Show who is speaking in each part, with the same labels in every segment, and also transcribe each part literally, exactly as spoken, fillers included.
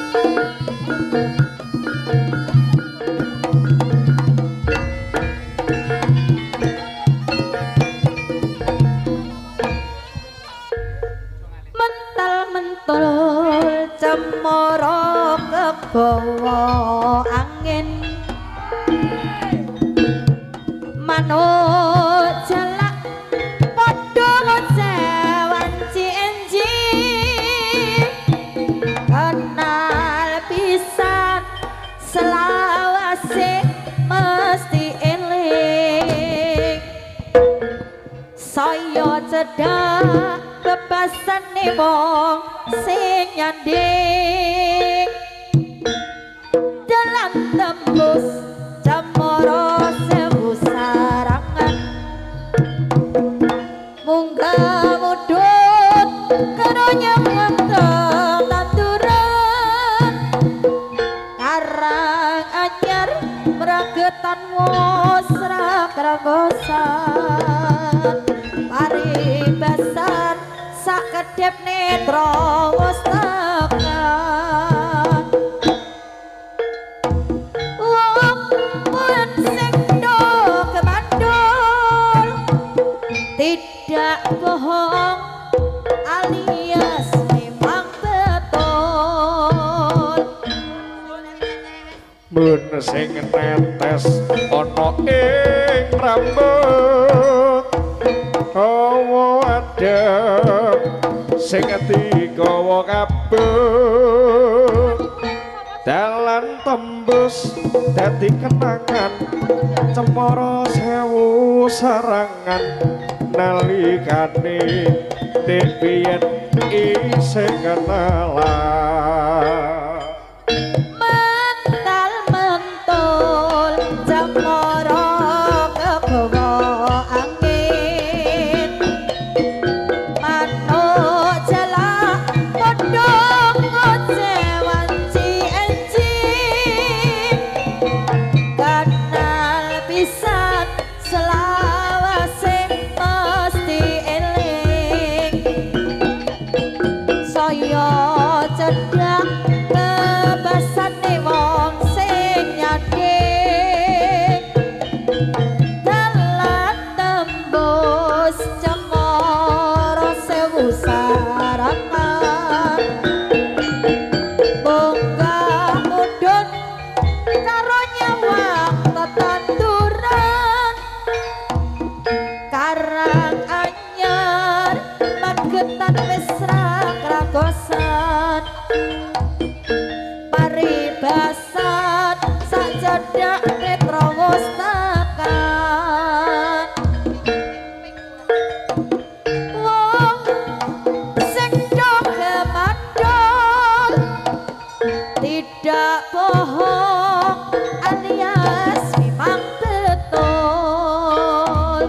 Speaker 1: bawa angin manut jelak padha ngocewan cienji kenal pisan selawase mesti eling saya cedak bebasane wong sing nyanding dalam tembus cemara sewu sarangan munggah mudhut karonya ngenteng tanduran karang anyar meragetan musra kragosan paribasan sak kedhep netra wis tekan wong pun sing do kemandul tidak bohong alias memang betul
Speaker 2: mun sing netes ana ing rambut hawa adem sing digawa kabeh dalan tembus dadi kenangan cemara sewu sarangan nalikane dek biyen isih kenalan
Speaker 1: mental mentul cemara kebawa angin manuk jelak padha ngocewan cienci kenal pisan selawase mesti eling saya cedak bebasane wong sing nyading dalan tembus cemara sewu sarangan munggah mudhun karo nyawang tetanduran karang anyar magetan wis ra kragosan paribasan sak cedak netra wis tekan wong sing do kemandul tidak bohong alias memang betul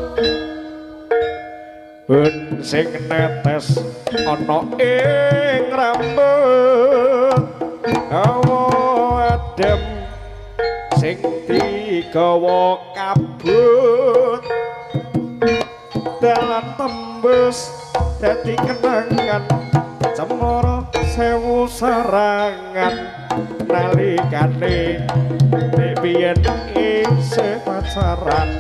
Speaker 2: ben sing netes ana ing rambut hawa adem sing digawa kabut dalan tembus dadi kenangan cemara sewu sarangan nalikane dek biyen isih pacaran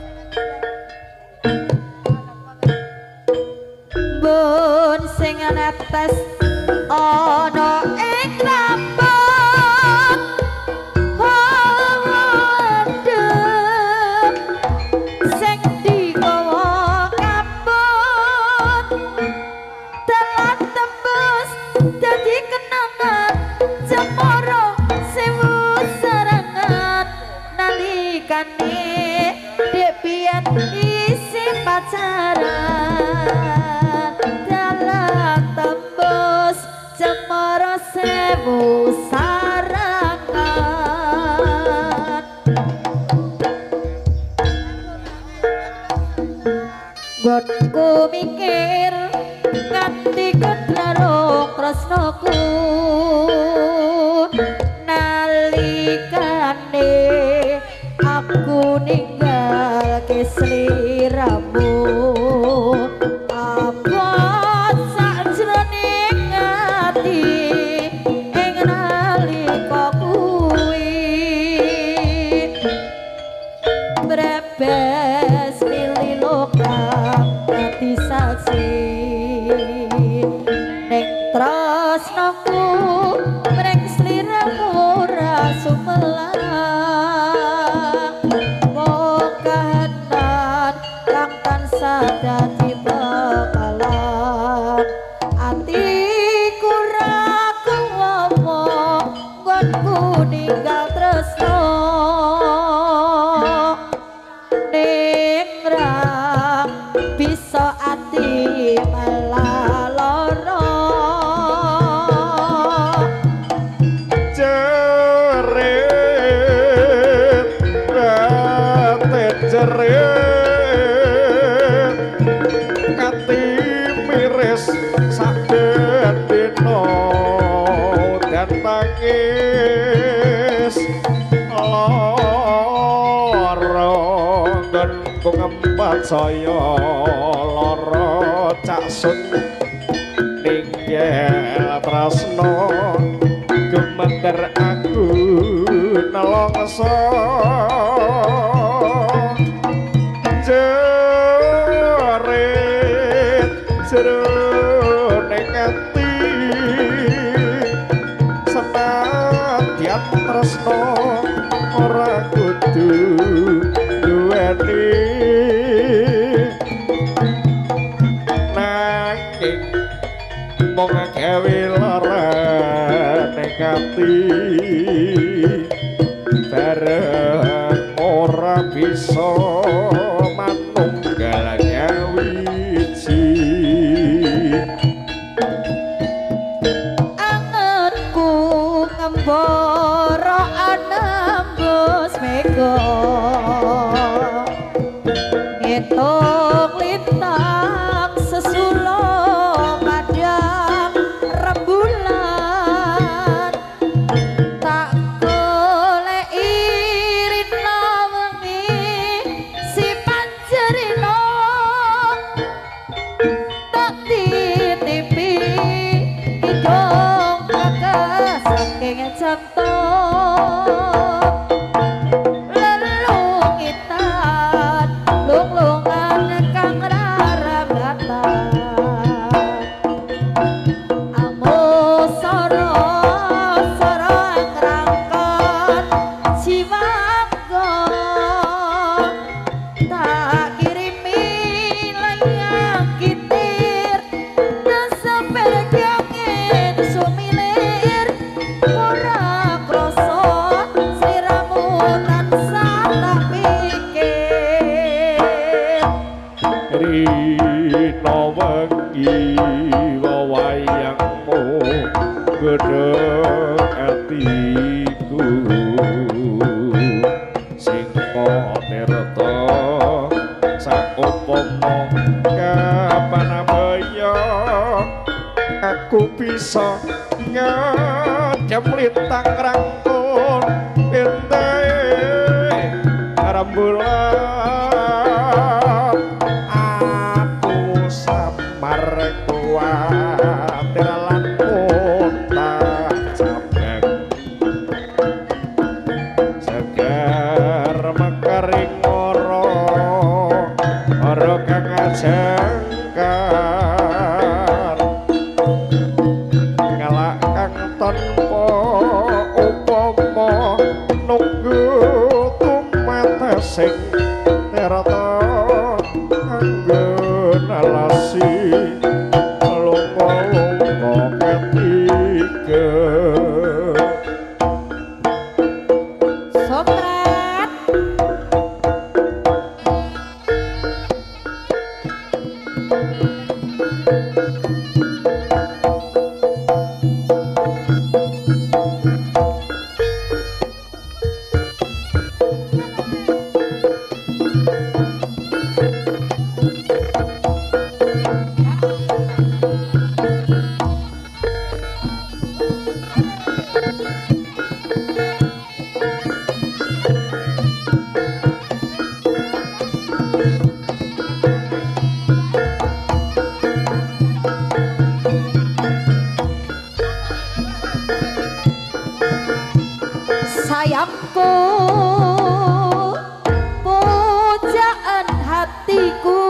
Speaker 1: bun sing netes ana ing rambut hawa adem sing digawa kabut dalan tembus dadi kenangan cemara sewu sarangan nalikane dek biyen isih pacaran dalan tembus cemara sewu sarangan gonku mikir nganti kedlarung tresnaku nalikane aku ninggalke sliramu abot sajroning ati ing anganku ninggal tresno ning ra bisa ati malah lara
Speaker 2: jerit rate jerit kati miris saben dina dan tangis lara nggon ngempat saya lara cak sun ninggel tresno gemeter aku nelongso jerit jroning ati senadyan tresno ora kudu duweni nanging mung gawe lara ning ati bareng ora bisa manunggal nyawiji
Speaker 1: anganku ngembara anambus mega ngitung lintang sesulung padang rembulan tak golek irina wengi si panjerina tak titipi idong kakak saking jantung lelungitan lunglungan kang raragatan amusara sareng rangkon jiwaku tak kirimi layang kitir dan seperjangin sumilir ora krasa sliramu tansah tak pikir
Speaker 2: rina wengi wayangmu gedhek atiku sing tirta sakupama kapan baya aku bisa ngedem lintang rangkul endae rembulan aku samar kuatir lan muntah cabang segar mekering ora ora kang ajengkan ngalak kang tanpa upama nunggu tumetesing terata kanggo nalasi lungguh ketiga
Speaker 1: Sokrat sayangku pujaan hatiku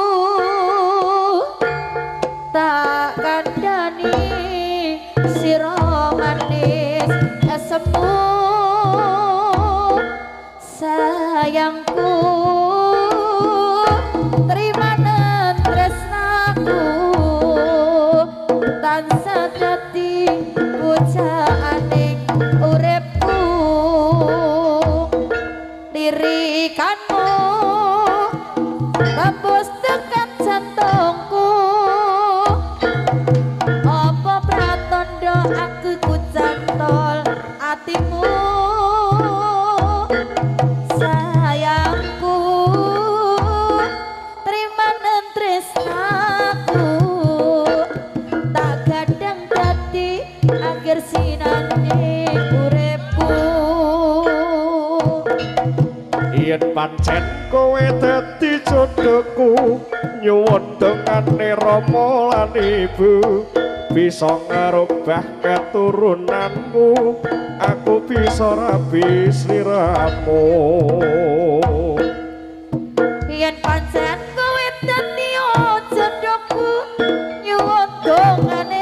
Speaker 1: tak kandani sira manis esemu sayangku terima tresnaku tansah dadi pujaaning urip atimu sayangku terima tresnaku tak kadang dadi akhir sinane uripku
Speaker 2: yen pancen kowe dadi jodohku nyuwun dongane Rama lan Ibu bisa ngerubah keturunanmu aku bisa rabi sliramu
Speaker 1: yen pancen kowe dadi jodohku nyuwun dongane